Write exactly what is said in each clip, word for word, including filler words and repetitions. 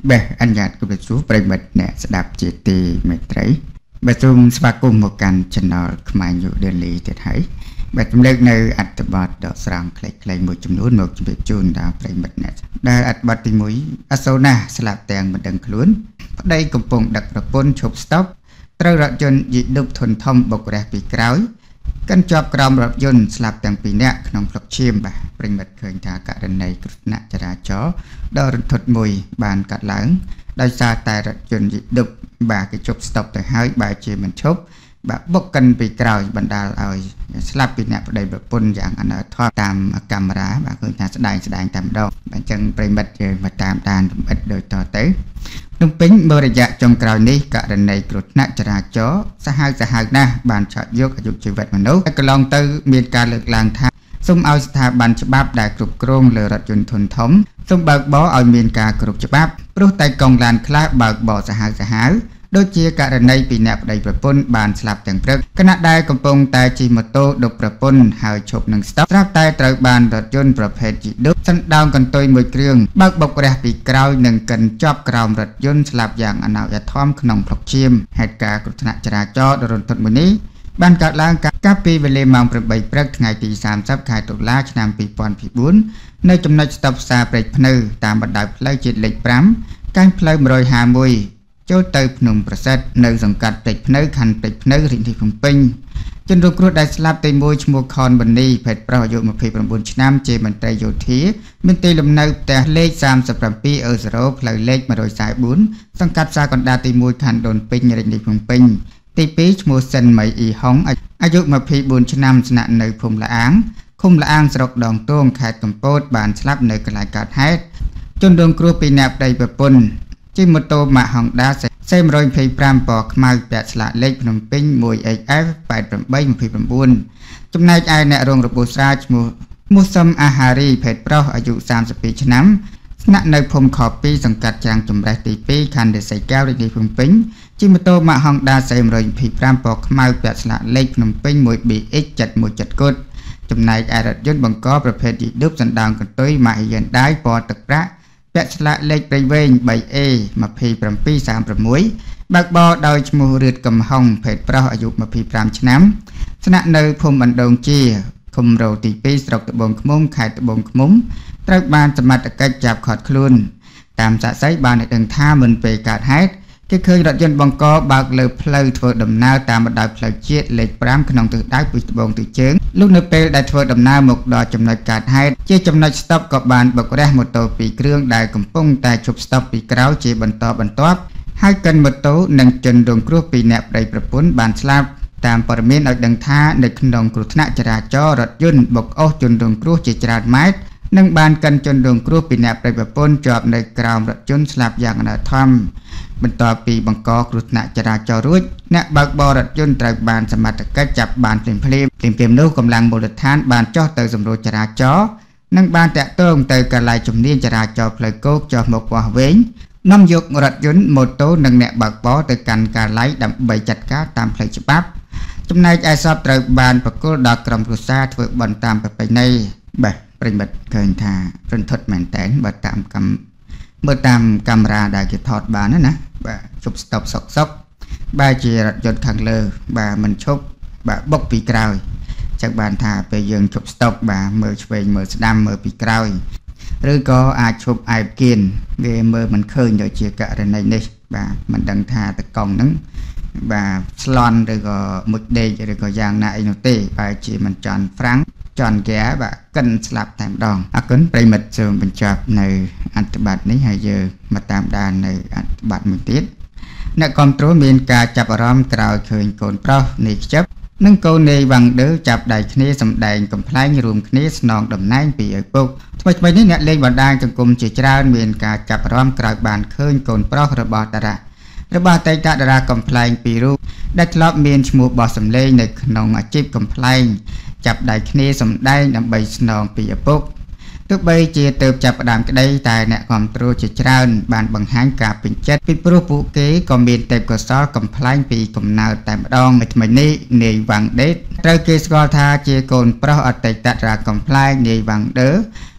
บอัญญาตกุบสูปริมิตเนี่ยสดับจิตตีเมตรัยบัตุมสปากุมหมกันชนอลขมายอยู่เดลีเตไทยบัตุมเล็กในอัตบอดดอกสรางคล้ายๆมือจำนวนหมกจำเป็นจูนดาวปริมิตเนี่ยได้อัตบัติมุยอโซนาสลับแตงมันดังคลุ้นได้กำปงดักระปนชบสต็อปตระรจนยิดุบทนทอมบกแรปีกราวกันจอบกรอมรถยนต์สลับแตงปีเนี้ยขนมพลกชิมบ่ปริมิตเคยทากะดันในกรุณะจราจรดอรถดมุยบานกัดหลังได้ซาแต่รถยนต์ยิดุบบากจบสต็อปแต่หายบาเจมันชบบกบกกันปีกราวบรรดาเอาสลับปีเนี้ยได้แบบปนอย่างอันทอดตามกรรมราบางคนจะแสดงแสดงตามดอกบางจังปริมิตเจอมาตามตามปริมิตโดยต่อเต๋นุ่มปิ้งบริยะจงกราวนี้กะดันในกรุณะจราจรสหายสหายนะบานชดยกอายุชีวิตมนุษย์ก็ลองเตอมีการเลือกลางทางซุ่มเอาสถาบันฉบับได้กรุบกรองเลือรถยนต์ทนทมซุ่มเบิกบ่อเอาเมียนการกรุบฉบับปลุกไตกองลานคลาเบิกบ่อสหายสหายโดยเจียกะดันในปีแนบได้ประปนบานสลับแต่งพรึกขณะได้กำปงแต่จีมโตดกประปนหายชบหนึ่งสต็อปสลับแต่ตรบานรถยนต์ประเภทจีดุสันดาวกันตัวมือเครื่องเบิกบกแรกปีกราวหนึ่งกันจอบกราวรถยนต์สลับอย่างอนาวยาทอมขนมพลกชิมเหตุการณ์กรุณะจราจรโดนทดมือนี้บ้านกัดล้างกับปีเวลามังประใบพรึกไงตีสามซับขายตุลาชนามปีปอนปีบุญในจำนวนสต็อปซาเปรตพนือตามบันไดเพลย์จิตเล็กพรำการเพลย์มรอยหามุยโจเตอร์พนมประเสริฐในสังกัดเด็กพนึกขันเด็กพนึกรินที่คงปิงจนรูกรูดได้สลับเตยมวยชมูคอนบันนีเผ็ดประโยชน์มาเพียบบุญชน้ำเจมันเตยโยธีมินตีลมเนแต่เลขสามสิบสามปีเออสโรเพลย์เลขมาโดยสายบุญสังกัดซากันดาเตยมวยขันโดนปิงรินที่คงปิงตีปีชมูเซนไม่อีห้องอายุมาเพียบบุญชน้ำชนะในภูมิละอ้างคุมละอ้างสรกดองต้งขายกำโปดบานสลับในกลายการให้จนดวงครูปีแนบได้ประปนจิมโตมาหองดาเซมรอยเพย์พรามปอกมาแปดสละเล็กพนมปิ้งมวยเอกเอฟแปดประใบมาเพย์ประบุญจำนายไอในโรงระบุราชมูมุสมอาหารีเพจเปราอายุสามสิบปีชน้ำณในพมขอบปีสังกัดจางจุ่มไรตีปีคันเดใส่แก้วในพนมปิ้งจิมโตมาหองดาเซมรอยเพย์พรามปอกมาแปดสละเล็กพนมปิ้งมวยบีเอ็กจัดมวยจัดกุดจำนายไอรถยนต์บังกอประเภทดิดุบสันดางกันตุ้ยมาเย็นได้ปอตะกระแปะสละเล็กไปเวงใบเอมาพีปรำปีสามประมวยบักบอโดยชมูเรือดกำห้องเพจเปราอายุมาพีปรำชน้ำสนะในพมบันดงจีคุมโรตีปีสรกตะบงขมุมไข่ตะบงขมุมตรักบานสมัติกัจจับขอดคลุนตามสะไซบานในดังท่ามันเปกาดไฮต์ที่เคยรถยนต์บังกอบากเลยเพลย์ทัวร์ดำนาตามบันไดเพลย์เจี๊ยเล็กปรำขนมตือได้ปีตะบงตือเชิงลูกในเปลได้ทัวร์ดำนาหมกดอจำนวนการไฮต์เจี๊ยจำนวนสต็อปกับบานบักแรกมอเตอร์ปีเครื่องได้กำปงแต่ชุบสต็อปปีกราวเจี๊ยบรรทอบรรทบให้กันมอเตอร์หนึ่งจนดวงครูปีแนบได้ประปุ่นบานสลับตามปรมีนเอาดังท่าในขนมกรุธนจราจรรถยนต์บกโอจนดวงครูเจี๊ยจราดไม้นั่งบานกันจนดวงครูปีแนบได้ประปุ่นจอบในกราวรถยนต์สลับอย่างนาทอมบรรทอปีบังกอกรุณะจราจรรุ่ยณบักบอรถยนต์ตรบานสมัติกัจจับบานเปลี่ยนเพลมเปลี่ยนเปลี่ยนนู้กำลังบริฐานบานจ่อเตยสำรวจจราจรนั่งบานแตะต้งเตยกระไลจุ่มเนียนจราจรเพลย์โกกจอหมกว่าเว้งน้ำยกรถยนต์โมโต้หนึ่งแนบักบอเตยกันการไล่ดำใบจัดการตามเพลย์ฉบับจำนายไอซอบเตยบานประกอบดอกกรมกุศลฝึกบอลตามไปไปในแบบปริบัติเกินทาจนทดแมนแตนบัดตามกำเมื่อตามกำราได้จะถอดบานนั่นนะบ่ชุบสต็อปซอกซอกบ่เจรถยนต์ทางเลอบ่มันชุบบ่บกปีกราวจากบานทาไปยืนชุบสต็อปบ่เมื่อช่วยเมื่อสดามเมื่อปีกราวหรือก็อาจชุบไอกินเวเมื่อมันเคยโดยเจียกะในนี้บ่มันดังทาตะกองนั้นบ่สลอนหรือก็มุดเดยหรือก็ยางนาอินเต้บ่เจมันจอนฟรังจอนแก่บ่กันสลับแถมดองอากุนปริมิตเสริมเป็นจับในอัตบัตนี้ให้เยอะมาตามดานในอัตบัตมือติดนักคอมตรูมีการจับอารมณ์กล่าวเคยโกนเปล่าในจับนึ่งโกในวังเดือจับได้คณีสำแดงกำพลายรวมคณีสนองดำน้ำปีเอกปุกทำไมทำไมนี่เนี่ยเล่นบอลได้จังกลุ่มจีจรามีการจับอารมณ์กล่าวบานเคยโกนเปล่าระบาดดาราระบาดไตตาดารากำพลายปีรูได้ทลอบมีนชมูบอสำเล่ในขนมอาชีพกำพลายจับได้คณีสำได้นำใบสนองปีเอกปุกทุกใบเจียเติบจับดามก็ได้แต่เนี่ยความตรูจีจราบานบังหันกาเป็นเจ็ดปีปรูปุเก๋ก็มีเต็มกษากำพลายปีกำนาแต่ดองในทำไมนี้ในวังเด็ดเราเกสกอธาเจียโกนเพราะอัตตตรากำพลายในวังเด้อ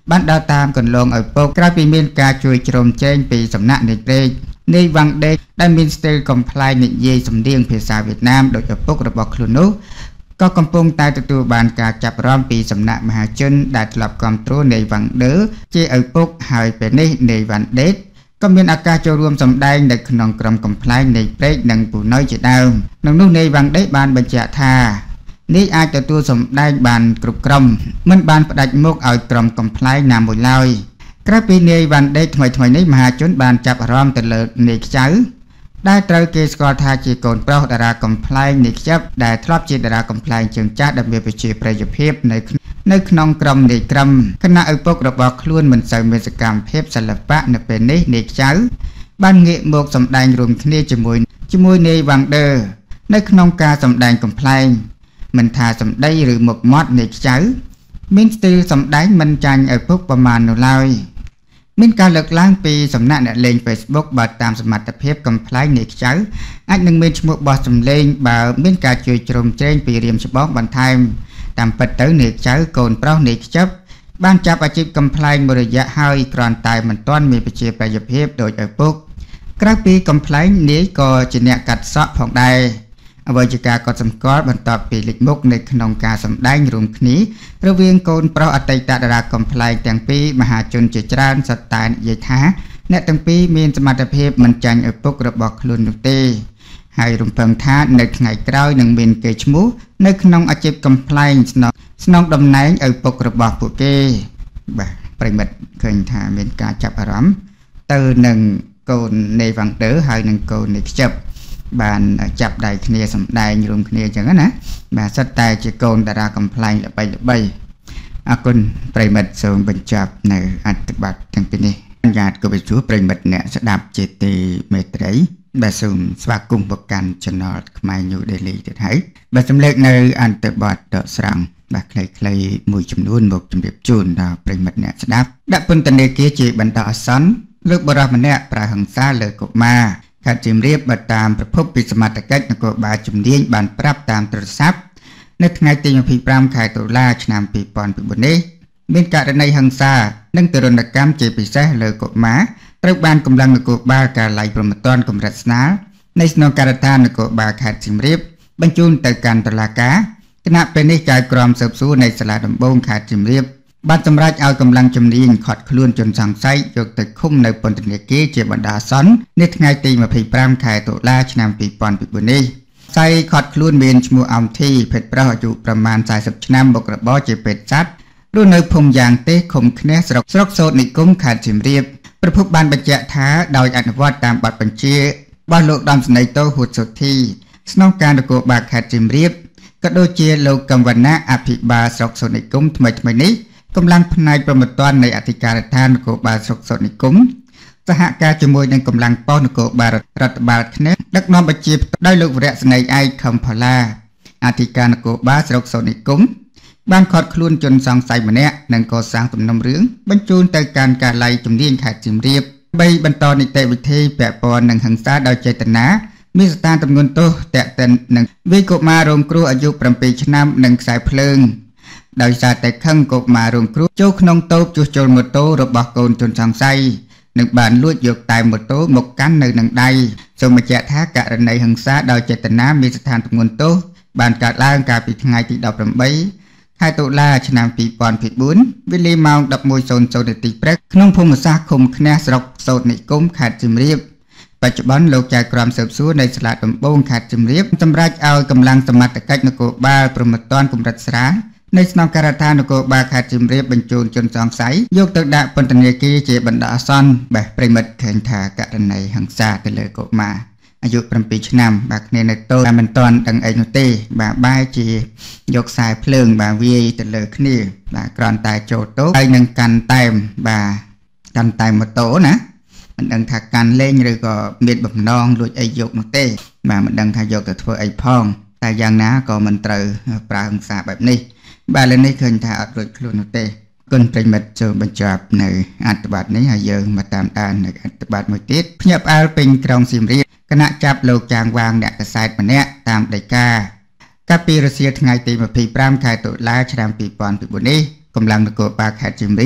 បានដើរតាមកន្លងឲ្យពុកក្រោយពីមានការជួយជ្រោមជ្រែងពីសំណាក់នៃព្រែកនៃវ៉ាងដេកដែលមានស្ទីលកំ pl ាយនិយាយសំដៀងភាសាវៀតណាមដោយឪពុករបស់ខ្លួននោះក៏កំពុងតែទទួលបានការចាប់អារម្មណ៍ពីសំណាក់មហាជនដែលធ្លាប់គ្រប់គ្រងនៃវ៉ាងដឺជាឪពុកហើយពេលនេះនៃវ៉ាន់ដេកក៏មានឱកាសចូលរួមសម្ដែងនៅក្នុងក្រុមកំ pl ាយនៃព្រែកនិងពូណុយជាដើមក្នុងនោះនៃវ៉ាងដេកបានបញ្ជាក់ថានេះអាចទទួលសម្ដែងបានគ្រប់ក្រុមមិនបានផ្ដាច់មុខឲ្យក្រុមកំ pl ាយណាមួយឡើយក្រៅពីនាយវ៉ាន់ដេកថ្មីថ្មីនេះមហាជនបានចាប់អារម្មណ៍ទៅលើនាយខ្ចៅដែលត្រូវគេស្គាល់ថាជាកូនប្រុសតារាកំ pl ាយនាយខ្ចឹបដែលធ្លាប់ជាតារាកំ pl ាយជើងចាស់ដែលមានប្រជាប្រិយភាពនៅនៅក្នុងក្រុមនាយក្រឹមគណៈឪពុករបស់ខ្លួនមិនសូវមានសកម្មភាពសិល្បៈនៅពេលនេះនាយខ្ចៅបានងាកមកសម្ដែងរួមគ្នាជាមួយជាមួយនាយវ៉ាងដឺនៅក្នុងការសម្ដែងកំ pl ាយមិនថាសម្ដីឬមុខមាត់នាយខ្ចៅមានស្ទីលសម្ដែងមិនចាញ់ឪពុកប្រមាណនោះឡើយមានការលើកឡើងពីសំណាក់អ្នកលេង Facebook បើតាមសមត្ថភាពកំ pl ាយនាយខ្ចៅអាចនឹងមានឈ្មោះបោះសម្លេងបើមានការជួយជ្រោមជ្រែងពីរៀមច្បងបន្ថែមតាមពិតទៅនាយខ្ចៅកូនប្រុសនាយខ្ចឹបបានចាប់អាជីពកំ pl ាយមួយរយៈហើយគ្រាន់តែមិនទាន់មានប្រជាប្រិយភាពដោយឪពុកក្រៅពីកំ pl ាយនាយក៏ជាអ្នកកាត់សក់ផងដែរអ្វីជាការកត់សម្គាល់បន្ទាប់ពីលេចមុខនៅក្នុងការសម្ដែងរួមគ្នារវាងកូនប្រុសអតីតតារាកំ pl ាយទាំងពីរមហាជនជាច្រើនសុទ្ធតែនិយាយថាអ្នកទាំងពីរមានសមត្ថភាពមិនចាញ់ឪពុករបស់ខ្លួននោះទេហើយរំពឹងថានៅថ្ងៃក្រោយនឹងមានកេរ្តិ៍ឈ្មោះនៅក្នុងអាជីពកំ pl ាយស្នងស្នងតំណែងឪពុករបស់ពួកគេបាទប្រិមិត្តឃើញថាមានការចាប់អារម្មណ៍ទៅនឹងកូននៃវ៉ាងដឺហើយនឹងកូននៃខ្ចឹបបានចាប់ដៃគ្នាសម្ដែងរួមគ្នាអញ្ចឹងណាបាទសិតតែជាកូនតារាកំ pl ាយល្បីល្បីអរគុណប្រិមិត្តសូមបញ្ចប់នៅអត្ថបទទាំងពីរនេះអញ្ញាតគបជួប្រិមិត្តអ្នកស្ដាប់ជាទីមេត្រីបាទសូមស្វាគមន៍មកកាន់ Channel ខ្មែរ New Daily ទៀតហើយបាទសម្លេចនៅអត្ថបទដកស្រង់បាទខ្លីៗមួយចំនួនមកជម្រាបជូនដល់ប្រិមិត្តអ្នកស្ដាប់ដាក់ពន្ធនាគារជាបណ្ដោះអាសន្នលើកបរិះម្នាក់ប្រើហិង្សាលើកុមារខេត្តសៀមរាបបើតាមប្រភពពីសមត្ថកិច្ចនគរបាលជំនាញបានប្រាប់តាមទូរស័ព្ទនៅថ្ងៃទីยี่สิบห้าខែតុលាឆ្នាំยี่สิบสี่នេះមានករណីហិង្សានិងទរណកម្មជាពិសេសលើកុមារត្រូវបានកម្លាំងនគរបាលកាល័យព្រហ្មទណ្ឌកម្រិតស្នាលនៃស្នងការដ្ឋាននគរបាលខេត្តសៀមរាបបញ្ជូនទៅកាន់តុលាការគណៈពេលនេះចៅក្រមស៊ើបសួរនៃសាលាដំបងខេត្តសៀមរាបបានសម្រេចឲ្យកម្លាំងជំនាញឃាត់ខ្លួនជនសង្ស័យយកទៅឃុំនៅពន្ធនាគារជាបណ្ដោះអាសន្ននៅថ្ងៃទីยี่สิบห้าខែតុលាឆ្នាំยี่สิบสี่នេះស័យឃាត់ខ្លួនមានឈ្មោះអំធីភេទប្រុសអាយុប្រមាណสี่สิบឆ្នាំបុករបរជាពេទ្យសត្វរស់នៅភូមិយ៉ាងទេសឃុំឃ្នះស្រុកស្រុកសូត្រនិគមខេត្តសៀមរាបប្រភពបានបញ្ជាក់ថាដោយអនុវត្តតាមបទបញ្ជារបស់លោកដំស្នេហ៍តូហ៊ូតសុធីស្នងការនគរបាលខេត្តសៀមរាបក៏ដូចជាលោកកំវណ្ណៈអភិបាលស្រុកសូត្រនិគមថ្មីថ្មីនេះកម្លាំងផ្នែកព្រហ្មទណ្ឌនៃអធិការដ្ឋាននគរបាលស្រុកសូត្រនិគមសហការជាមួយនឹងកម្លាំងប៉ុស្តិ៍នគរបាលរដ្ឋបាលឃ្នះដឹកនាំបញ្ជាដោយលោកវរៈស្នេហ៍ឯកខំផល្លាអធិការនគរបាលស្រុកសូត្រនិគមបានឃាត់ខ្លួនជនសង្ស័យម្នាក់និងកសាងទំនុំរឿងបញ្ជូនទៅកាន់កាល័យជំនាញខេត្តសៀមរាបបីបន្តនីតិវិធីពាក់ព័ន្ធនឹងហិង្សាដោយចេតនាមានស្ថានទម្ងន់ទោសតាក់ទិននឹងវាយកុមាររងគ្រោះអាយុប្រាំពីរឆ្នាំនិងខ្សែភ្លើងដោយសារតែខឹងកុមាររងគ្រោះចូលក្នុងតូបជួសជុលម៉ូតូរបស់កូនជនសង្ស័យនិងបានលួចយកតែម៉ូតូមកកាន់នៅនឹងដៃសូមបញ្ជាក់ថាករណីហិង្សាដោយចេតនាមានស្ថានទម្ងន់ទោសបានកើតឡើងកាលពីថ្ងៃទីដប់ប្រាំបីខែតុលាឆ្នាំยี่สิบสี่វេលាម៉ោងដប់មួយនាទីព្រឹកក្នុងភូមិសាស្ត្រឃុំឃ្នះស្រុកសូត្រនិគមខេត្តសៀមរាបបច្ចុប្បន្នលោកចៅក្រមស៊ើបសួរនៃសាលាដំបងខេត្តសៀមរាបសម្រេចឲ្យកម្លាំងសមត្ថកិច្ចនគរបាលព្រហ្មទណ្ឌកម្រិតស្រាលនៃស្នងការដ្ឋាននគរបាលខេត្តសៀមរាបបញ្ជូនជនសង្ស័យយកទៅដាក់ពន្ធនាគារជាបណ្ដោះអាសន្នបាទប្រិមិត្តឃើញថាករណីហិង្សាទៅលើកុមារអាយុប្រាំពីរឆ្នាំបាទគ្នានៅតូចតែមិនទាន់ដឹងអីនោះទេបាទបែរជាយកខ្សែភ្លើងបាទវាយទៅលើគ្នាបាទគ្រាន់តែចូលតូបហើយនឹងកាន់តែមបាទកាន់តែម៉ូតូណាមិនដឹងថាកាន់លេងឬក៏មានបំណងលួចអីយកនោះទេបាទមិនដឹងថាយកទៅធ្វើអីផងតែយ៉ាងណាក៏មិនត្រូវប្រើហិង្សាបែបនេះបាទលើនេះឃើញថាអត់រួចខ្លួននោះទេគុណប្រិមិត្តចូលបញ្ចប់នៅអត្ថបទនេះហើយយើងមកតាមដាននៅអត្ថបទមួយទៀតភ្ញាក់ផ្អើលពេញក្រុងសៀមរាបគណៈចាប់លោកចាងវាងអ្នកកសែតម្នាក់តាមដីកាកាលពីរសៀលថ្ងៃទីยี่สิบห้าខែតុលាឆ្នាំยี่สิบสี่នេះកម្លាំងនគរបាលខេត្តសៀមរាប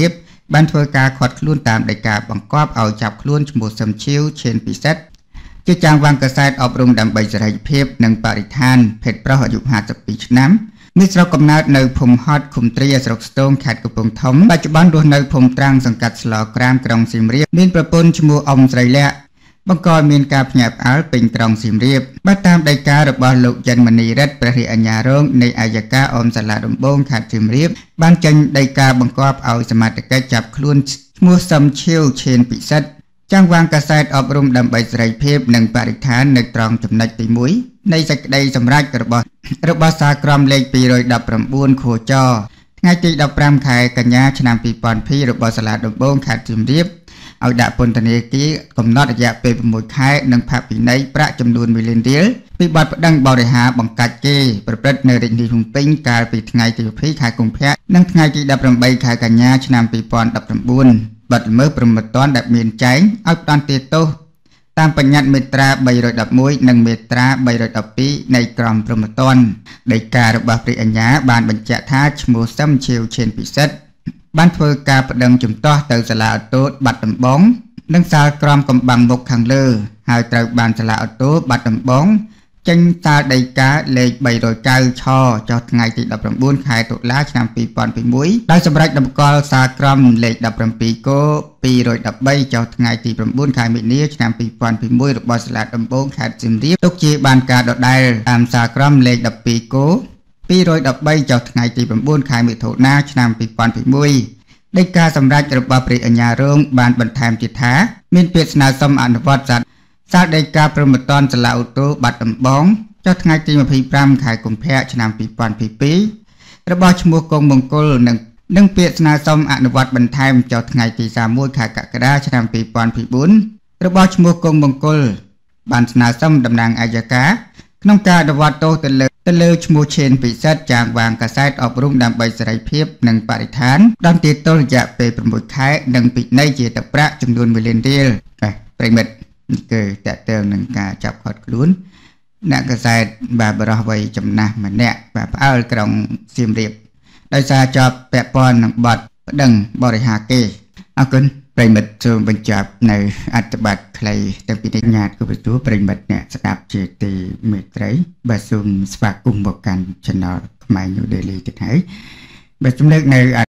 បានធ្វើការខាត់ខ្លួនតាមដីកាបង្គាប់ឲ្យចាប់ខ្លួនឈ្មោះសឹមឈៀវឈេនពិសិដ្ឋជាចាងវាងកាសែតអប់រំដើម្បីសេរីភាពនិងបរិស្ថានភេទប្រុសអាយុห้าสิบពីរឆ្នាំមានស្រុកកំណើតនៅភូមិហត់ឃុំទ្រាស្រុកស្ទងខេត្តកំពង់ធំបច្ចុប្បន្នរស់នៅភូមិត្រាំងសង្កាត់ស្លក្រាមក្រុងសៀមរាបមានប្រពន្ធឈ្មោះអ៊ំស្រីលក្ខបង្កឲ្យមានការភ្ញាក់ផ្អើលពេញក្រុងសៀមរាបបើតាមដីការបស់លោកចិនមនីរិទ្ធព្រះរាជអាជ្ញារងនៃអាយកាអមសាលាដំបងខេត្តសៀមរាបបានចេញដីកាបង្គាប់ឲ្យសមត្ថកិច្ចចាប់ខ្លួនឈ្មោះសឹមឈៀវឈេនពិសិដ្ឋចាងវាងកាសែតអប់រំដើម្បីសេរីភាពនិងបរិស្ថាននៅត្រង់ចំណុចទីមួយនៃសេចក្តីសម្រេចរបស់របស់សារក្រមលេខពីររយដប់ប្រាំបួនខចថ្ងៃទីដប់ប្រាំខែកញ្ញាឆ្នាំពីរពាន់ยี่สิบរបស់សាលាដំបងខេត្តសៀមរាបឲ្យដាក់ពន្ធនាគារកំណត់រយៈពេលหกខែនិងផាកពិន័យប្រាក់ចំនួនមួយលានរៀលពីបទប្តឹងបរិហាបង្កាច់គេប្រព្រឹត្តនៅរាជធានីភ្នំពេញកាលពីថ្ងៃទីยี่สิบខែកុម្ភៈនិងថ្ងៃទីដប់ប្រាំបីខែកញ្ញាឆ្នាំពីរពាន់ដប់ប្រាំបួនបទល្មើសព្រហ្មទណ្ឌដែលមានចែងឲ្យផ្តន្ទាទោសតាមបញ្ញត្តិមាត្រាបីរយដប់មួយនិងមាត្រាបីរយដប់ពីរនៃក្រមព្រហ្មទណ្ឌដីការបស់ព្រះអាជ្ញាបានបញ្ជាក់ថាឈ្មោះសឹមឈៀវឈេនពិសិដ្ឋបានធ្វើការប្តឹងជំទាស់ទៅសាលាឧទ្ធរបាត់ដំបងនិងសាលក្រមកំបាំងមុខខាងលើហើយត្រូវបានសាលាឧទ្ធរបាត់ដំបងចេញសាលដីកាលេខបីរយเก้าឆចុះថ្ងៃទីដប់ប្រាំបួនខែតុលាឆ្នាំពីរពាន់មួយដោយសម្រេចតម្កល់សាលក្រមលេខដប់ប្រាំពីរកពីររយដប់បីចុះថ្ងៃទីប្រាំបួនខែមិនិនាឆ្នាំពីរពាន់មួយរបស់សាលាដំបងខេត្តសៀមរាបទុកជាបានការដដែលតាមសាលក្រមលេខដប់ពីរកពីររយដប់បីចុះថ្ងៃទីប្រាំបួនខែមិថុនាឆ្នាំពីរពាន់មួយដីកាសម្រេចរបស់ព្រះអាជ្ញារងបានបន្ថែមទៀតថាមានពាក្យស្នើសុំអនុវត្តសាលសាលដីកាព្រហ្មទណ្ឌសាលាឧទ្ធរបាត់ដំបងចុះថ្ងៃទីยี่สิบห้าខែកុម្ភៈឆ្នាំពីរពាន់ยี่สิบสองរបស់ឈ្មោះកុងមង្គលនិងនិងពាក្យស្នើសុំអនុវត្តបន្ថែមចុះថ្ងៃទីសាមមួយខែកក្កដាឆ្នាំពីរពាន់สี่របស់ឈ្មោះកុងមង្គលបានស្នើសុំតំណាងអាយកាក្នុងការអនុវត្តទោសទៅលើទៅលើឈ្មោះឈេនពិសិដ្ឋចាងវាងកាសែតអប់រំដើម្បីសេរីភាពនិងបរិស្ថានដល់ទីទោសរយៈពេលหกខែនិងពិន័យជាទឹកប្រាក់ចំនួនមួយលានរៀលប្រិមិត្តគឺតើតើនឹងការចាប់ខាត់ខ្លួនអ្នកកាសែតបាទបរោះវ័យចំណាស់ម្នាក់បាទផ្អើលក្រុងសៀមរាបដោយសារជាប់ពាក់ព័ន្ធនឹងបទប្តឹងបរិហាគេអរគុណប្រិមិត្តសូមបញ្ចប់នៅអត្ថបទខ្លីតាំងពីនេះញាតគូប្រទូប្រិមិត្តអ្នកស្ដាប់ជាទីមេត្រីបាទសូមស្វាគមន៍មកកាន់ Channel ខ្មែរ New Daily ទៀតហើយបាទជំនឿនៅ